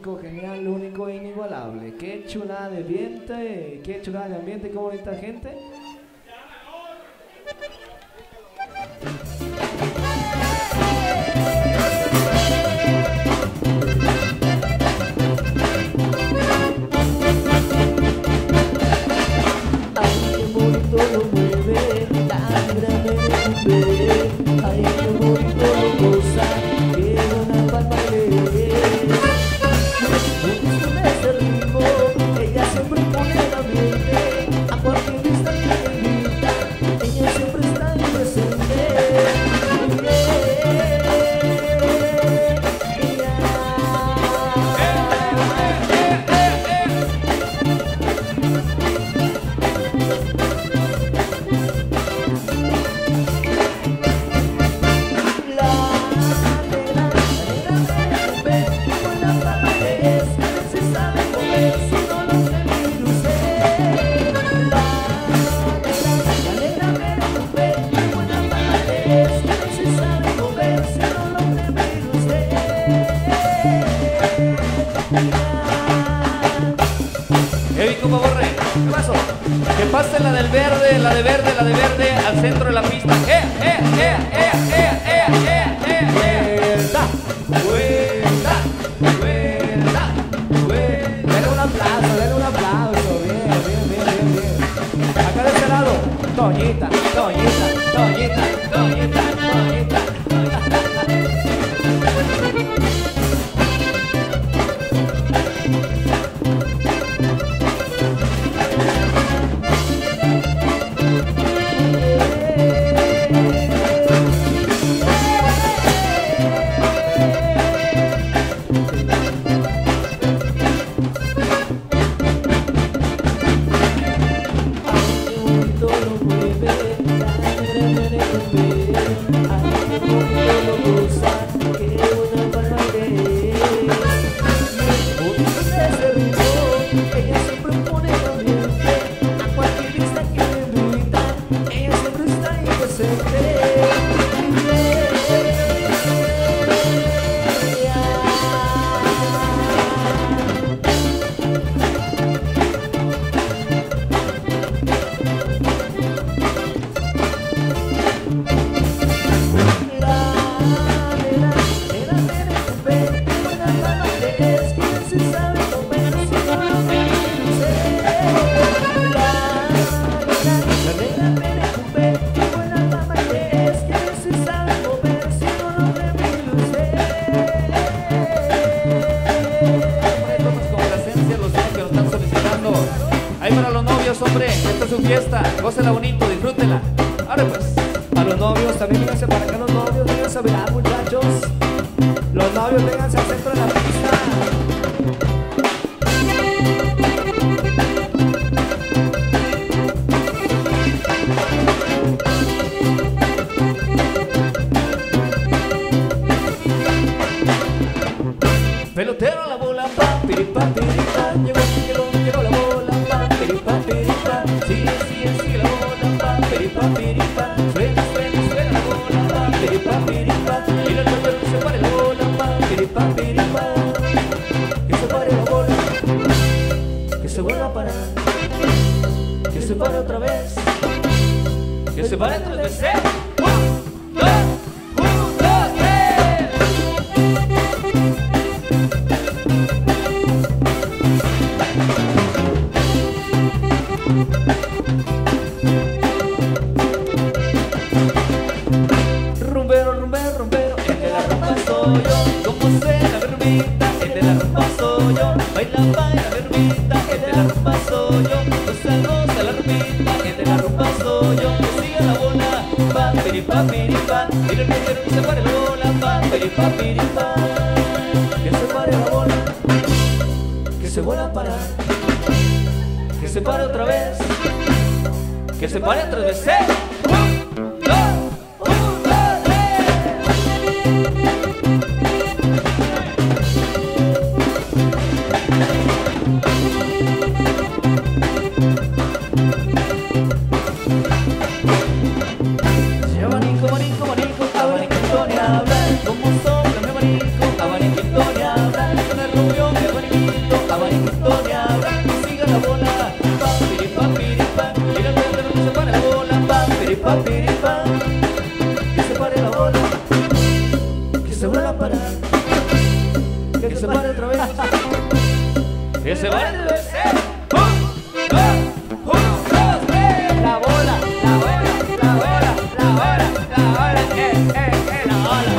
mágico, genial, único e inigualable. Qué chulada de ambiente, qué chulada de ambiente, qué bonita gente. Ay, qué bonito lo mueve, la vibra me recuperé. Ay, qué bonito lo goza, que buena palma le con ese ritmo, ella siempre pone el ambiente. A cualquier vista que me invita, ella siempre está ahí presente. Compa Borre, ¿qué pasó? Que pase la del verde, la de verde, la de verde al centro de la pista. Vuelta, vuelta, vuelta, vuelta. Denle un aplauso, bien, bien, bien, bien, bien. Acá de este lado, Toñita, Toñita, Toñita, Toñita, Toñita. Hombre, esta es su fiesta, gócela bonito, disfrútela. Ahora pues, a los novios también vénganse para acá, los novios, vénganse a bailar, muchachos. Los novios, vénganse al centro de la pista. Pelotero la bola, pa, piripa, piripa, llegó la bola, pa, piripa, piripa, sigue la bola, pa, piripa, piripa, suena la bola, pa, piripa, piripa, y la pelotero que se pare la bola, pa, piripa, piripa, que se pare la bola, que se vuelva a parar, que se pare otra vez, que se pare otra vez, Rumbero, rumbero, rumbero, el de la rumba soy yo. Como sé la verbita, el de la rumba soy yo. Baila, baila, verbita, el de la rumba soy yo. Goza, goza la rumbita, el de la rumba soy yo. Que siga la bola, pa, piripa, piripa. Mira el pelotero que se pare la bola, pa, piripa, piripa. Que se pare la bola, que se vuelva a parar, que se pare otra vez, que se pare otra vez, abanico, como sopla mi abanico, abaniquito ni habla, con el rubio mi abanico. Uno, dos, tres. La bola, la bola, la bola, la bola, la bola, la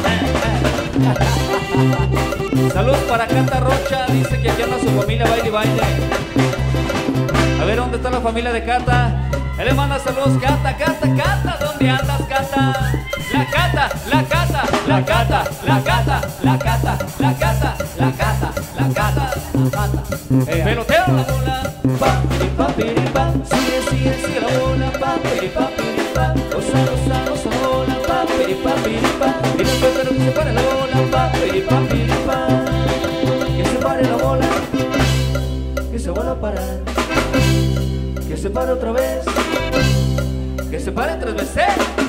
bola, Saludos para Cata Rocha, dice que aquí anda su familia, baile y baile. A ver, ¿dónde está la familia de Cata? Él le manda saludos, Cata, Cata, Cata, ¿dónde andas, Cata? La Cata, la Cata, la Cata, la Cata, la Cata, la Cata, la Cata, la Cata, la Cata. Peloteo la bola, pa, piripa, piripa, sigue, sigue, sigue la bola, pa, piripa, piripa, goza, goza, goza la bola, pa, piripa, piripa, y no pero que se pare la bola, pa, piripa, piripa, que se pare la bola, que se vuelva a parar, que se pare otra vez, que se pare 3 veces.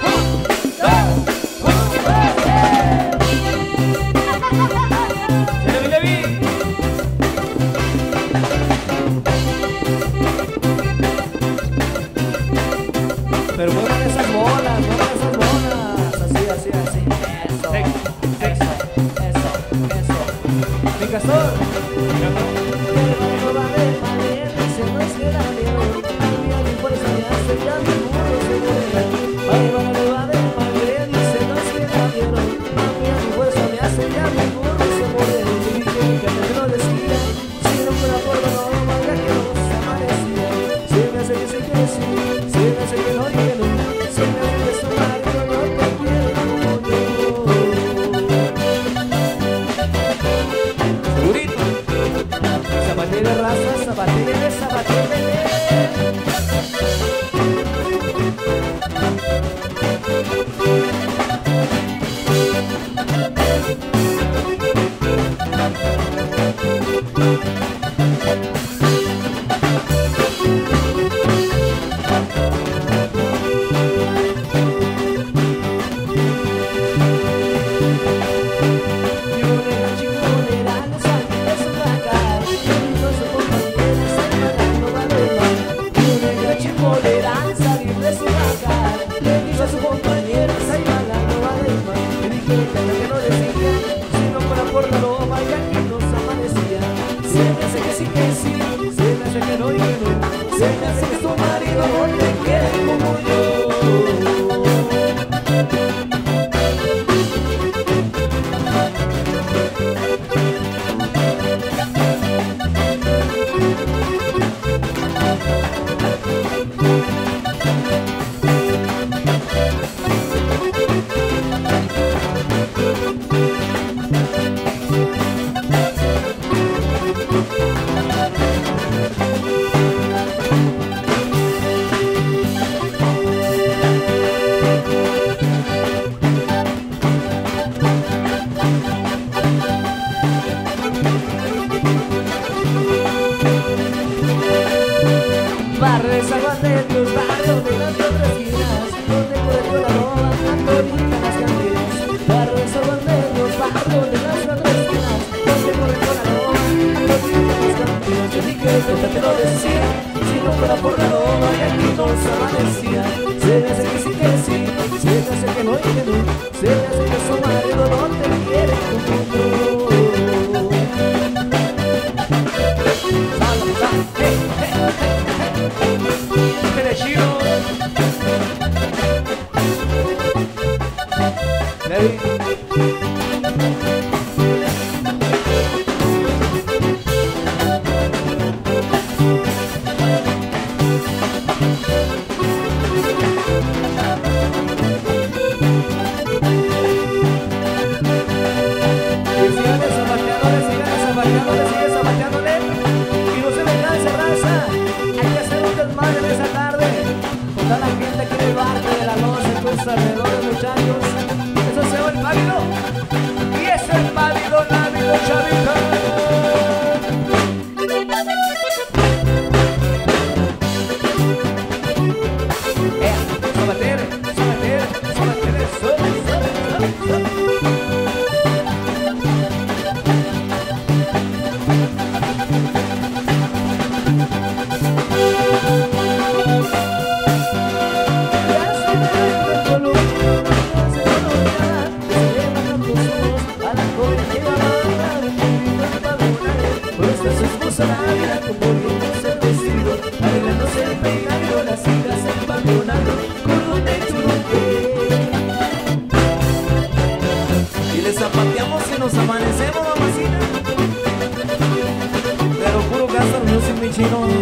Levi, Levi. Pero muevan esas bolas, muevan esas bolas. Así, así, así. Eso, eso, eso, eso. Mi castor.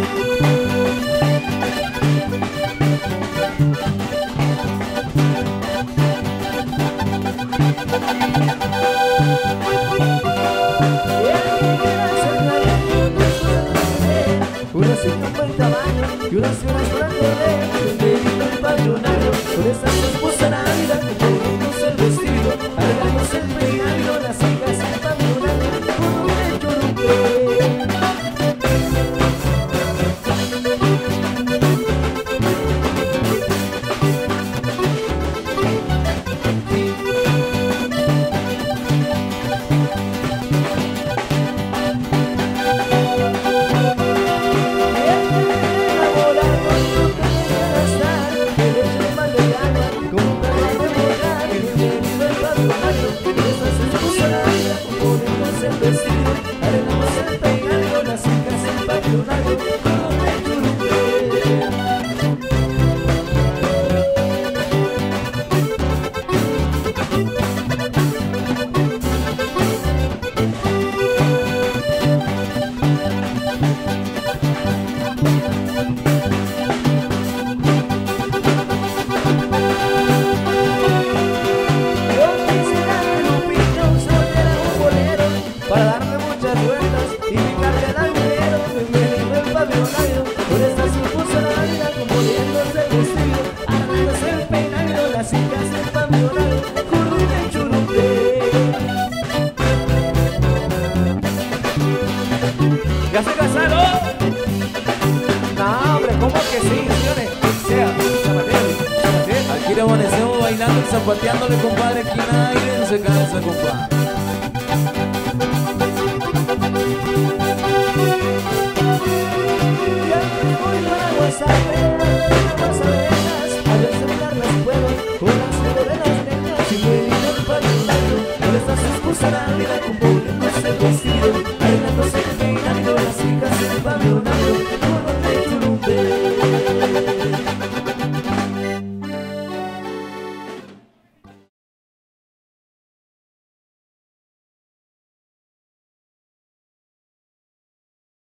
Una señora por el tamaño y unas horas por el poder. Me vino el pavionario con esa esposa Navidad. Compramos el vestido, arreglamos el peinado, las hijas el pavionario con un churumbe. Para darle muchas vueltas y picarle al almero. Bienvenido el pavionario, por esta supuso la vida, componiéndose el vestido, arreglándose el peinado, las hijas del pavionario, currute churumbe. ¿Ya se casaron? No, hombre, ¿cómo que sí, señores? Sea, zapateo. Aquí le amanecemos bailando y zapateándole, compadre. Aquí nadie se cansa, compadre. Ya me voy para WhatsApp.